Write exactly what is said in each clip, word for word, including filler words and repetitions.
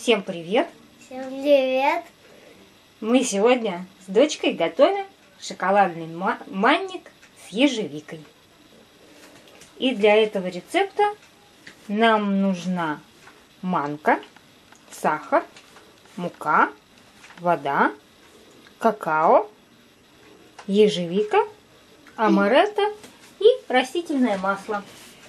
Всем привет! Всем привет! Мы сегодня с дочкой готовим шоколадный манник с ежевикой. И для этого рецепта нам нужна манка, сахар, мука, вода, какао, ежевика, амаретто и растительное масло.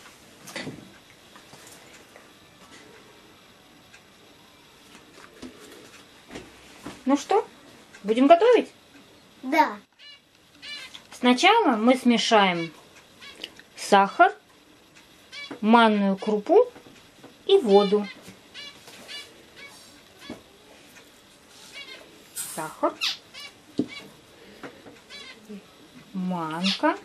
Ну что, будем готовить? Да. Сначала мы смешаем сахар, манную крупу и воду. Сахар, манка,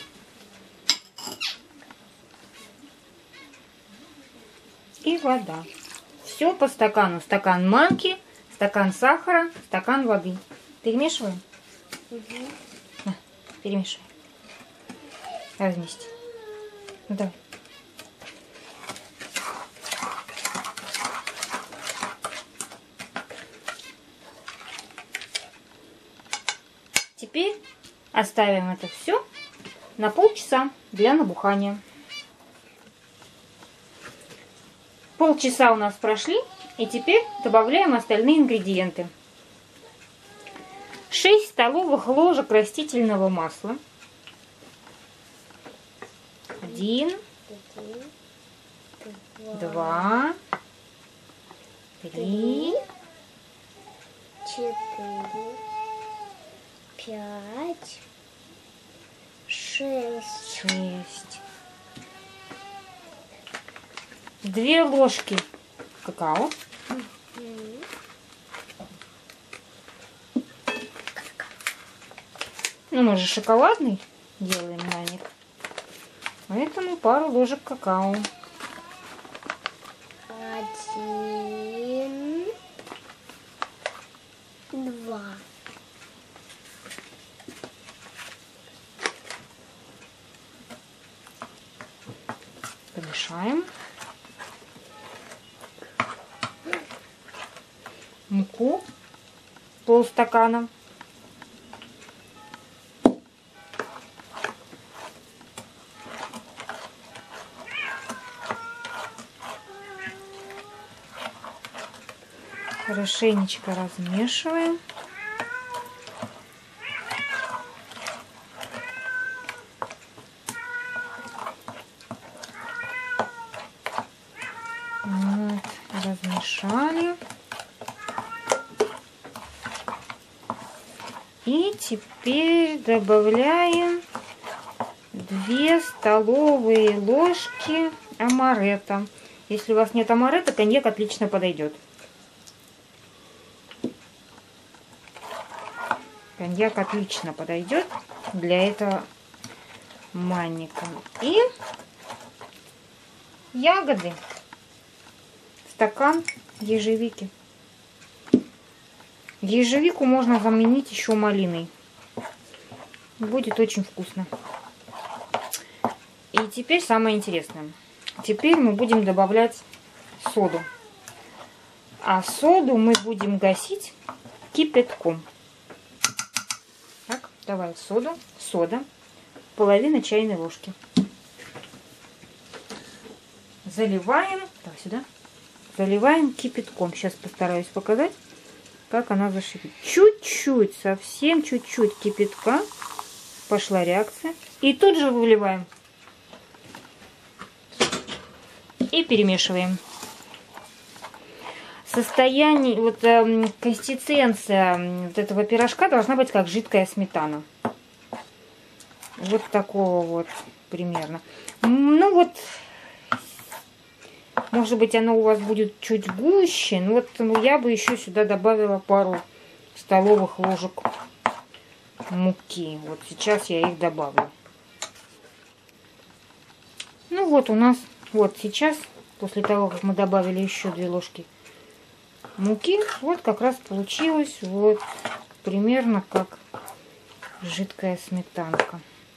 и вода. Все по стакану. Стакан манки, стакан сахара, стакан воды. Перемешиваем? Угу. На, перемешиваем. Давай вместе. Ну, давай. Теперь оставим это все на полчаса для набухания. Полчаса у нас прошли, и теперь добавляем остальные ингредиенты. шесть столовых ложек растительного масла. Один, два, три, четыре, пять, шесть. шесть. Две ложки какао. Ну, мы же шоколадный делаем манник. Поэтому пару ложек какао. Один, два. Помешаем. Муку полстакана. Хорошенечко размешиваем. Вот, размешали. И теперь добавляем две столовые ложки амаретто. Если у вас нет амаретто, коньяк отлично подойдет. Коньяк отлично подойдет для этого манника. И ягоды. Стакан ежевики. Ежевику можно заменить еще малиной. Будет очень вкусно. И теперь самое интересное. Теперь мы будем добавлять соду. А соду мы будем гасить кипятком. Так, давай соду. Сода. Половина чайной ложки. Заливаем. Давай сюда. Заливаем кипятком. Сейчас постараюсь показать, как она зашипит. Чуть-чуть, совсем чуть-чуть кипятка. Пошла реакция. И тут же выливаем. И перемешиваем. Состояние, вот э, консистенция вот этого пирожка должна быть как жидкая сметана. Вот такого вот примерно. Ну вот, может быть, оно у вас будет чуть гуще. Но вот ну, я бы еще сюда добавила пару столовых ложек муки. Вот сейчас я их добавлю. Ну вот у нас, вот сейчас, после того, как мы добавили еще две ложки муки, вот как раз получилось вот примерно как жидкая сметанка.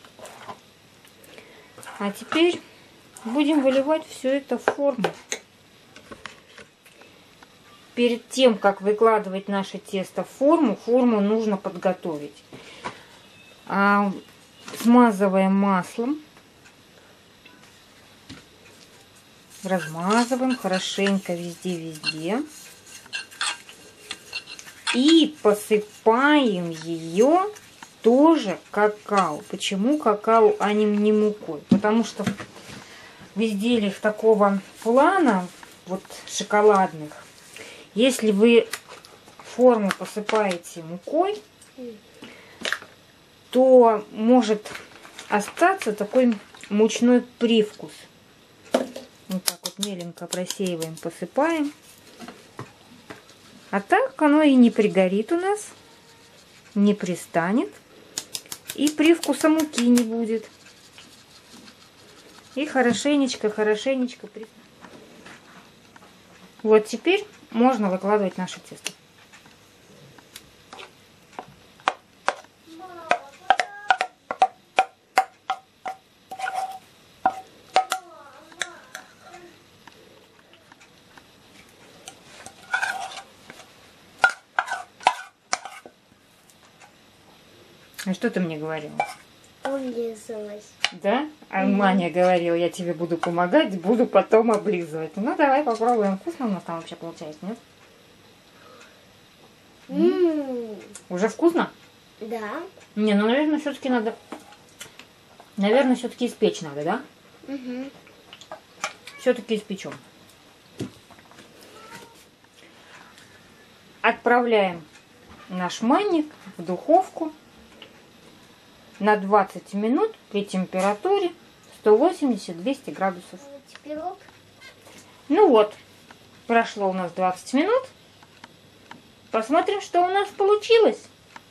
А теперь будем выливать все это в форму. перед тем, как выкладывать наше тесто в форму, форму нужно подготовить. А, смазываем маслом. Размазываем хорошенько везде-везде. И посыпаем ее тоже какао. Почему какао, а не, не мукой? Потому что в изделиях такого плана, вот шоколадных, если вы форму посыпаете мукой, то может остаться такой мучной привкус. Вот так вот меленько просеиваем, посыпаем. А так оно и не пригорит у нас, не пристанет, и привкуса муки не будет. И хорошенечко, хорошенечко. Вот теперь можно выкладывать наше тесто. А что ты мне говорила? Облизывалась. Да? А Мгм. Маня говорила, я тебе буду помогать, буду потом облизывать. Ну, давай попробуем. Вкусно у нас там вообще получается, нет? М, Уже вкусно? Да. Не, ну, наверное, все-таки надо... Наверное, все-таки испечь надо, да? Угу. Все-таки испечем. Отправляем наш манник в духовку на двадцать минут при температуре сто восемьдесят — двести градусов. Пирог. Ну вот, прошло у нас двадцать минут. Посмотрим, что у нас получилось.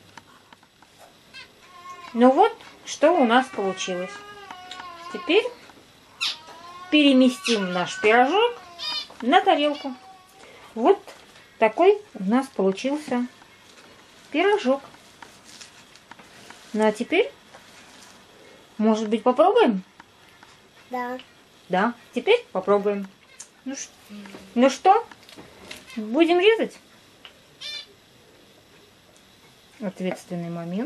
Ну вот, что у нас получилось. Теперь переместим наш пирожок на тарелку. Вот такой у нас получился пирожок. Ну а теперь, может быть, попробуем? Да. Да, теперь попробуем. Ну, ш... ну что, будем резать? Ответственный момент.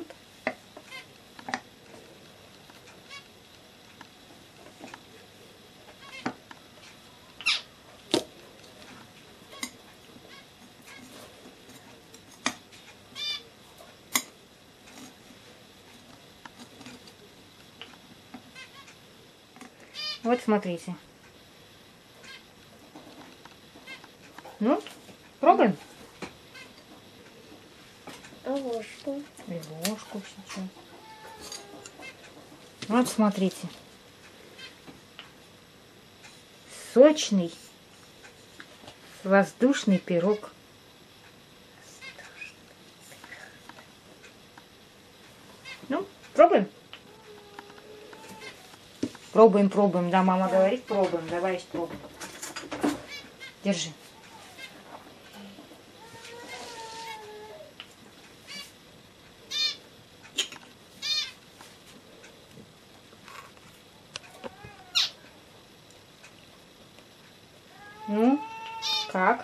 Вот смотрите. Ну, пробуем. А ложку. И ложку сейчас. Вот смотрите. Сочный воздушный пирог. Ну, пробуем. Пробуем, пробуем. Да, мама говорит, пробуем. Давай пробуем. Держи. Ну, как?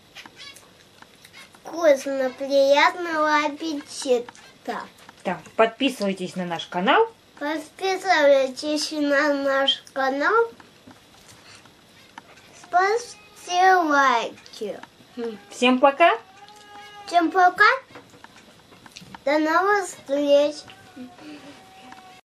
Вкусно, приятного аппетита. Так, подписывайтесь на наш канал. Подписывайтесь на наш канал. Ставьте лайки. Всем пока. Всем пока. До новых встреч.